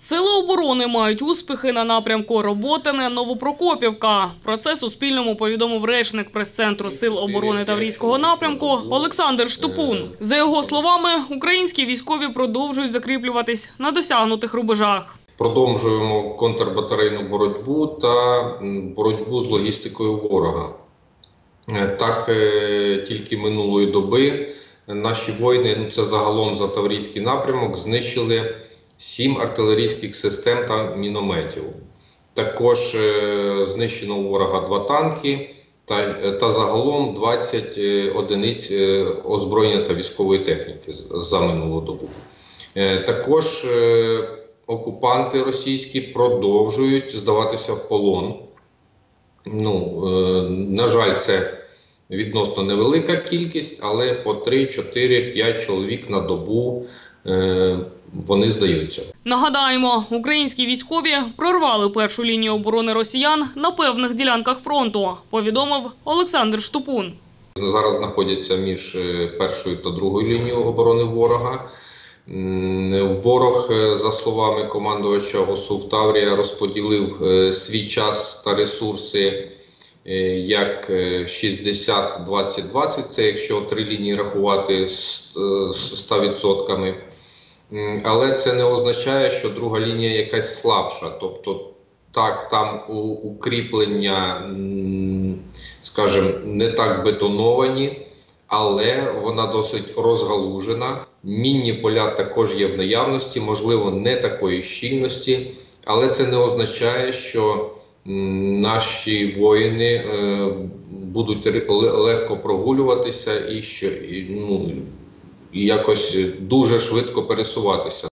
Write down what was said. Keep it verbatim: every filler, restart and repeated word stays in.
Сили оборони мають успіхи на напрямку Роботине-Новопрокопівка. Про це Суспільному повідомив речник прес-центру Сил оборони Таврійського напрямку Олександр Штупун. За його словами, українські військові продовжують закріплюватись на досягнутих рубежах. Продовжуємо контрбатарейну боротьбу та боротьбу з логістикою ворога. Так, тільки минулої доби наші воїни, ну це загалом за Таврійський напрямок, знищили сім артилерійських систем та мінометів. Також е, знищено у ворога два танки та, та загалом двадцять одиниць е, озброєння та військової техніки за минулу добу. Е, також е, окупанти російські продовжують здаватися в полон. Ну, е, на жаль, це відносно невелика кількість, але по три, чотири, п'ять чоловік на добу е, вони здаються. Нагадаємо, українські військові прорвали першу лінію оборони росіян на певних ділянках фронту, повідомив Олександр Штупун. Зараз знаходяться між першою та другою лінією оборони ворога. Ворог, за словами командувача ГОСУ Таврія, розподілив свій час та ресурси як шістдесят двадцять двадцять, це якщо три лінії рахувати ста відсотками. Але це не означає, що друга лінія якась слабша. Тобто, так, там укріплення, скажімо, не так бетоновані, але вона досить розгалужена. Мінні поля також є в наявності, можливо, не такої щільності, але це не означає, що наші воїни будуть легко прогулюватися і що, ну, і якось дуже швидко пересуватися.